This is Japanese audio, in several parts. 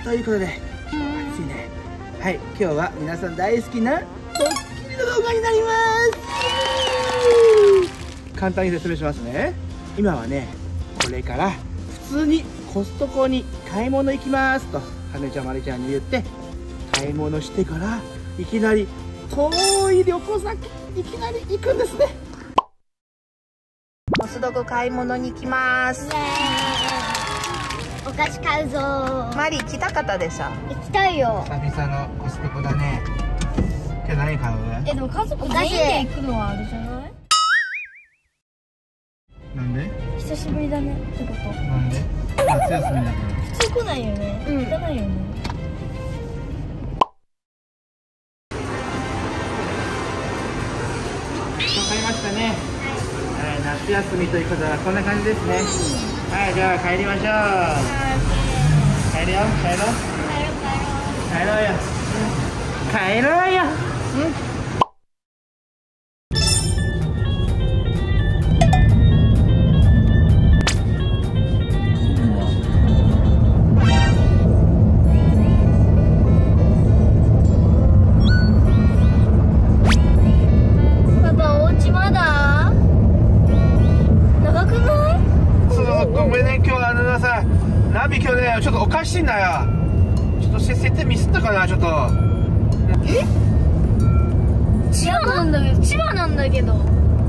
ということで、暑いね。はい、今日は皆さん大好きなドッキリの動画になります。簡単に説明しますね。今はね、これから普通にコストコに買い物行きますとはねちゃんまりちゃんに言って買い物してから、いきなり遠い旅行先いきなり行くんですね。コストコ買い物に行きます。 お菓子買うぞー。 マリ来たかったでしょ。 行きたいよ。 久々のコストコだね。今日何買う？ でも家族全員で行くのはあれじゃない？ なんで？ 久しぶりだねってこと。 なんで？夏休みだから。 普通来ないよね。行かないよね。 買いましたね。はい、夏休みということはこんな感じですね。はい、じゃあ帰りましょう。帰るよ、帰ろう。帰ろうよ。帰ろうよ。 パパ、お家まだ？長くない？ ごめんね、今日さ、ナビ今日ね、ちょっとおかしいんだよ。ちょっと設定ミスったかな、ちょっと。 千葉なんだけど、千葉なんだけど。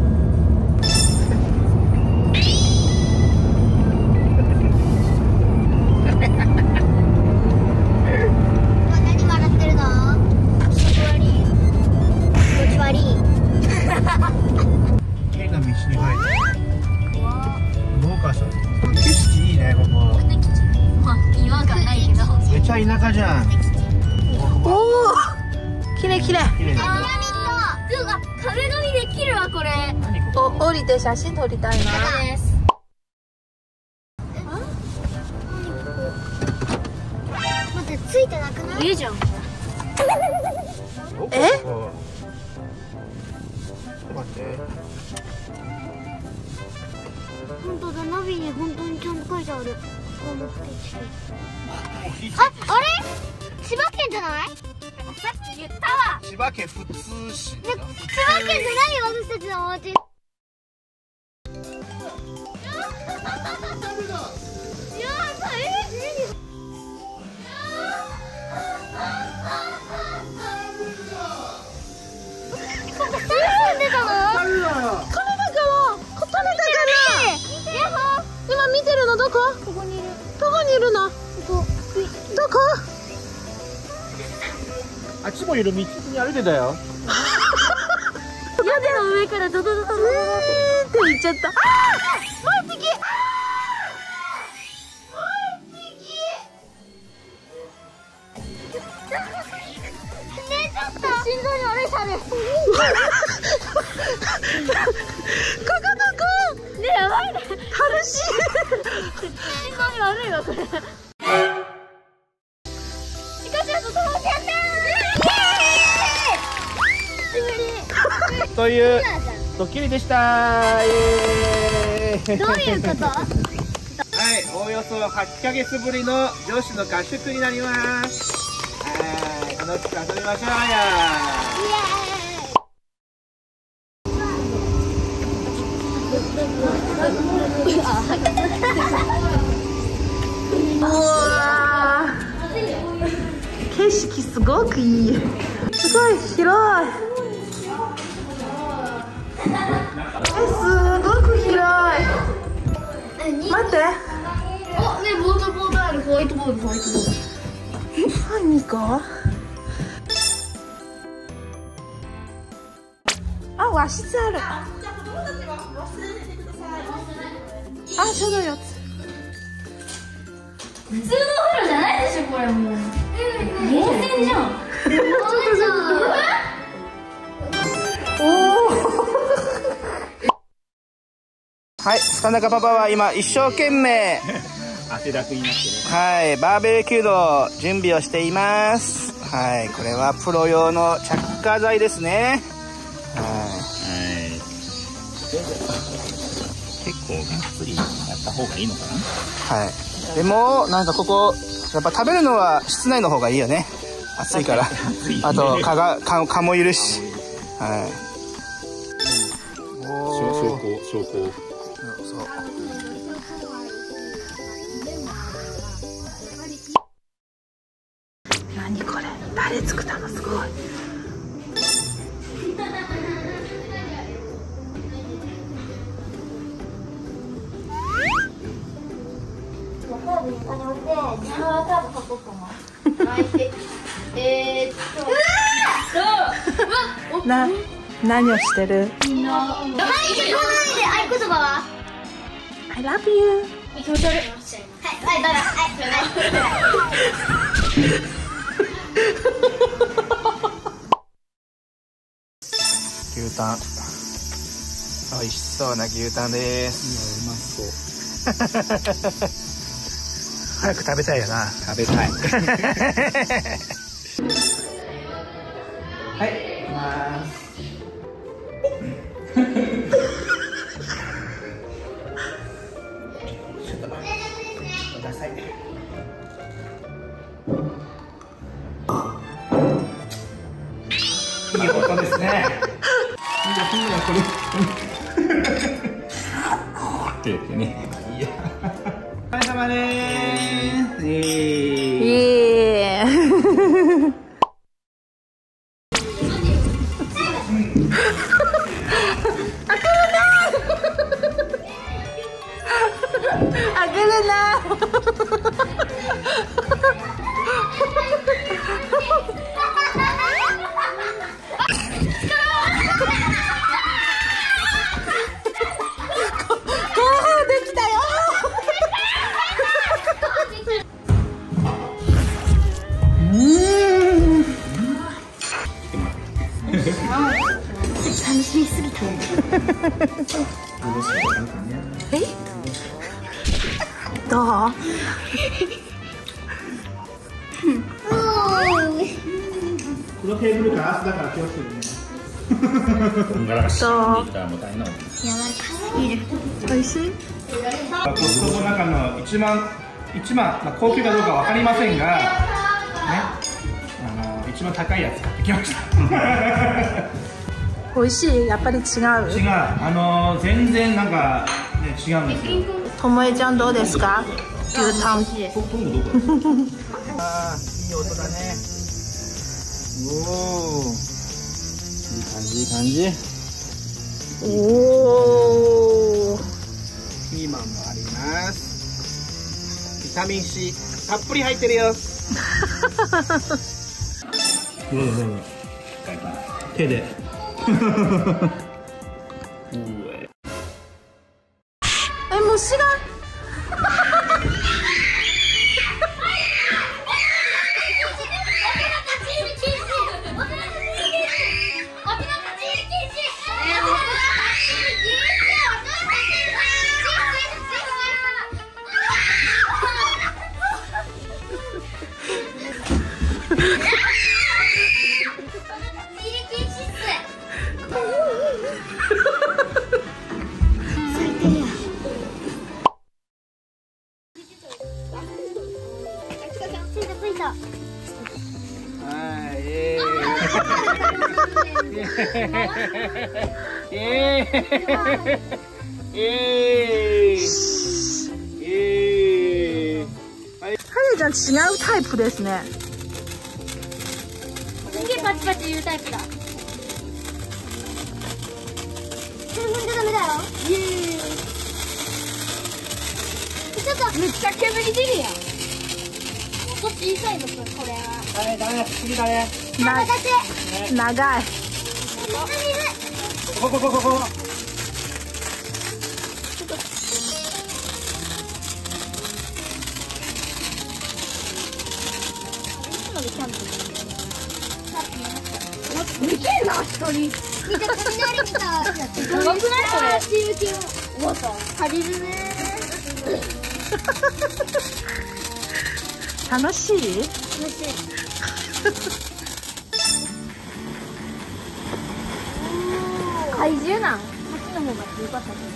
何笑ってるの？気持ち悪い。気持ち悪い。 絵が道に入る。どうかしら。景色いいね、ここ。 まあ、岩がないけど。 めっちゃ田舎じゃん。 おお、きれいきれい。 綺麗だよ。 壁紙できるわ、これ。 降りて写真撮りたいな。 です。待って、ついてなくない？いいじゃん。 え？ ちょっと待って。 本当だ、ナビに本当にちゃんと書いてある。あれ？千葉県じゃない？さっき言ったわ。 千葉県富津市。 千葉県じゃないよ、私たちのお家。 今見てるのどこ？ ここにいる。 どこにいるの？どこ？ あっちもいる、道に歩いてたよ。 屋根の上からドドドドドドドって言っちゃった。ああ、もう一匹。 心臓に悪いさね。 ここどこ？ ね、やばいね。 楽しい。 心臓に悪いわ、これ。ピカチュウと友達やったー。 というドッキリでした。イエーイ。 どういうこと？ はい、おおよそ8ヶ月ぶりの女子の合宿になります。はい、楽しく遊びましょうよ。 うわー、景色すごくいい。すごい広い。すごく広い。待って。 あ、ね、ボードある。ホワイトボード。 何か？あ、和室ある。あ、ちょうど4つ。 普通のお風呂じゃないでしょ、これもう。温泉じゃん。 はい、田中パパは今一生懸命汗だくになってね。 はい、バーベキューの準備をしています。はい、これはプロ用の着火剤ですね。はい。 結構がっつりやった方がいいのかな。 はい。でもなんかここやっぱ食べるのは室内の方がいいよね。暑いから。あと蚊もいるし。はい。 証拠。 そう。 何これ、誰作ったの、すごい。何をしてる？ はい、合言葉は I love you。 気持ち悪い。はい、バイバイ。 牛タン、美味しそうな牛タンです。 うまそう。 早く食べたいよな。 食べたい。 はい、いきます。ちょっとください。いい音ですね。 って言ってね。 いや。お疲れ様でーす。 イエーイ。あげるな。できたよ。 楽しみすぎた。 え？どう？ このテーブルガラスだから気をつけてね。 こんがらしそうたらもったいない。 柔らかすぎる。 美味しい？ コストコの中の一番、まあ、高級かどうかわかりませんが、ね、一番高いやつ買ってきました。 美味しい？やっぱり違う？ 違う、全然なんか、ね、違うんですよ。 ともえちゃんどうですか？牛タン。 あー、いい音だね。おお、いい感じ、いい感じ。 おお。 ピーマンもあります。ビタミン C たっぷり入ってるよ。どうぞ。手で。 虫が。ハネちゃん違うタイプですね。 すげえパチパチ言うタイプだ。踏んじゃダメだよ。ちょっとめっちゃ煙出るやん。もっと小さいとこれは。 ダメ、次だね。 長い。 ここ。 見てんな、一人。見て、雷みたい。長くないこれ。わさ、借りるね。 楽しい？ 楽しい。怪獣なん？ もが良かったと思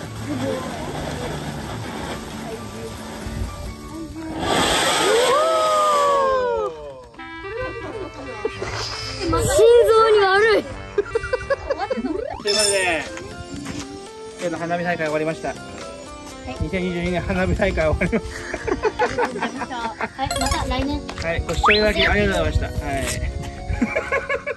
心臓に悪い。 ということで、今日の花火大会終わりました。2022年花火大会終わりました。 はい、また来年。 はい、ご視聴いただきありがとうございました。はい。